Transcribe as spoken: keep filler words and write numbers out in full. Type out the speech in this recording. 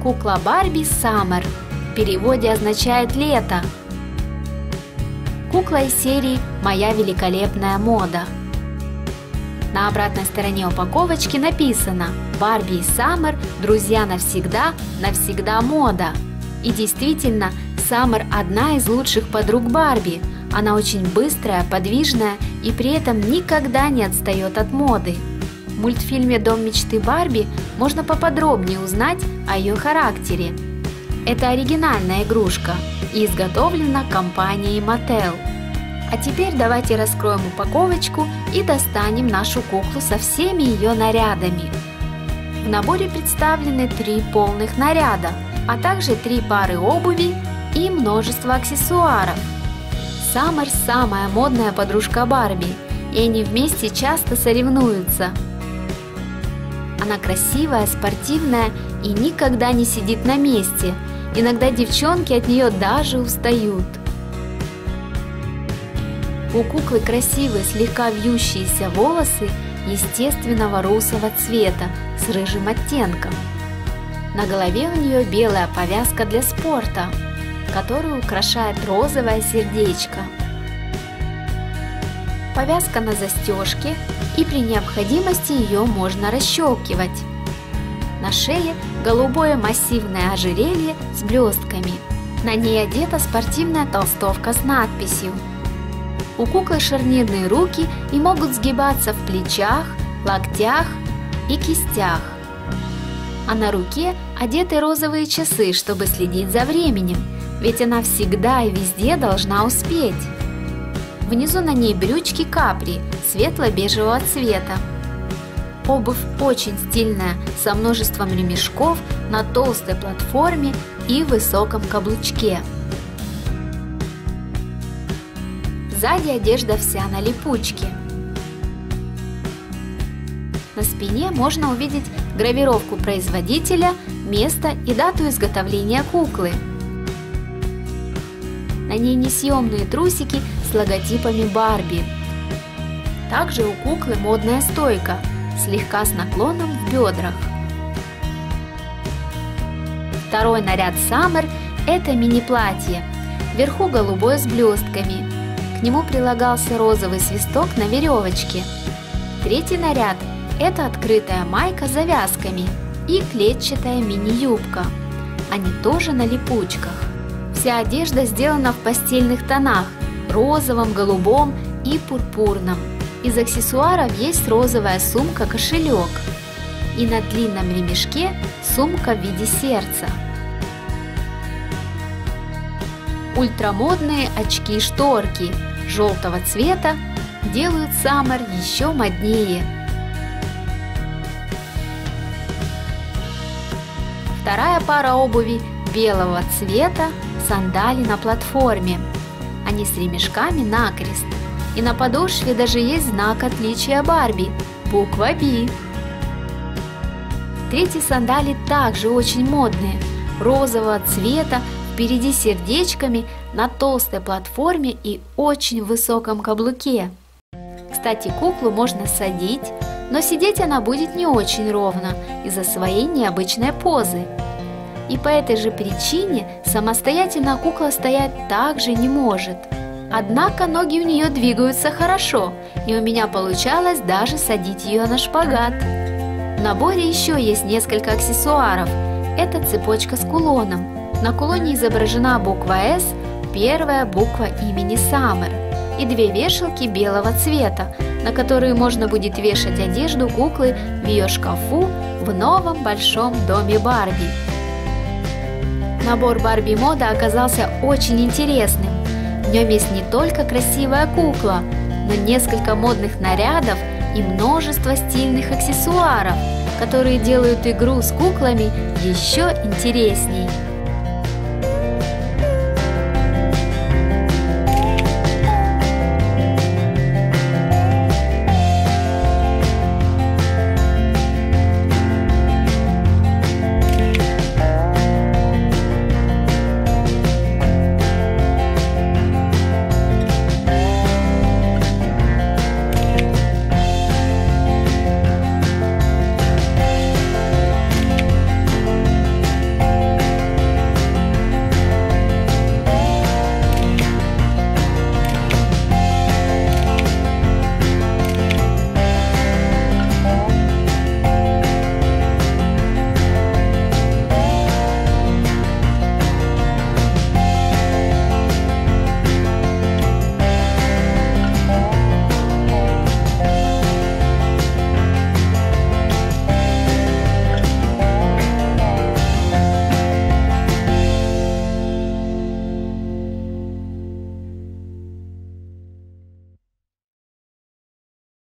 Кукла Барби Summer в переводе означает «лето». Кукла из серии «Моя великолепная мода». На обратной стороне упаковочки написано: «Барби и Summer – друзья навсегда, навсегда мода». И действительно, Summer – одна из лучших подруг Барби. Она очень быстрая, подвижная и при этом никогда не отстает от моды. В мультфильме «Дом мечты Барби» можно поподробнее узнать о ее характере. Это оригинальная игрушка и изготовлена компанией Mattel. А теперь давайте раскроем упаковочку и достанем нашу куклу со всеми ее нарядами. В наборе представлены три полных наряда, а также три пары обуви и множество аксессуаров. Summer – самая модная подружка Барби, и они вместе часто соревнуются. Она красивая, спортивная и никогда не сидит на месте. Иногда девчонки от нее даже устают. У куклы красивые, слегка вьющиеся волосы естественного русого цвета с рыжим оттенком. На голове у нее белая повязка для спорта, которую украшает розовое сердечко. Повязка на застежке, и при необходимости ее можно расщелкивать. На шее голубое массивное ожерелье с блестками. На ней одета спортивная толстовка с надписью. У куклы шарнирные руки и могут сгибаться в плечах, локтях и кистях. А на руке одеты розовые часы, чтобы следить за временем, ведь она всегда и везде должна успеть. Внизу на ней брючки капри светло-бежевого цвета. Обувь очень стильная, со множеством ремешков на толстой платформе и высоком каблучке. Сзади одежда вся на липучке. На спине можно увидеть гравировку производителя, место и дату изготовления куклы. На ней несъемные трусики с логотипами Барби. Также у куклы модная стойка, слегка с наклоном в бедрах. Второй наряд Summer – это мини-платье. Вверху голубое с блестками. К нему прилагался розовый свисток на веревочке. Третий наряд – это открытая майка с завязками и клетчатая мини-юбка. Они тоже на липучках. Вся одежда сделана в постельных тонах – розовом, голубом и пурпурном. Из аксессуаров есть розовая сумка-кошелек. И на длинном ремешке сумка в виде сердца. Ультрамодные очки-шторки желтого цвета делают Summer еще моднее. Вторая пара обуви белого цвета, сандали на платформе. Они с ремешками накрест. И на подошве даже есть знак отличия Барби – буква Би. Третьи сандали также очень модные, розового цвета, впереди сердечками, на толстой платформе и очень высоком каблуке. Кстати, куклу можно садить, но сидеть она будет не очень ровно из-за своей необычной позы. И по этой же причине самостоятельно кукла стоять также не может. Однако ноги у нее двигаются хорошо, и у меня получалось даже садить ее на шпагат. В наборе еще есть несколько аксессуаров. Это цепочка с кулоном. На кулоне изображена буква «С», первая буква имени Summer, и две вешалки белого цвета, на которые можно будет вешать одежду куклы в ее шкафу в новом большом доме Барби. Набор Барби Мода оказался очень интересным. В нем есть не только красивая кукла, но несколько модных нарядов и множество стильных аксессуаров, которые делают игру с куклами еще интересней.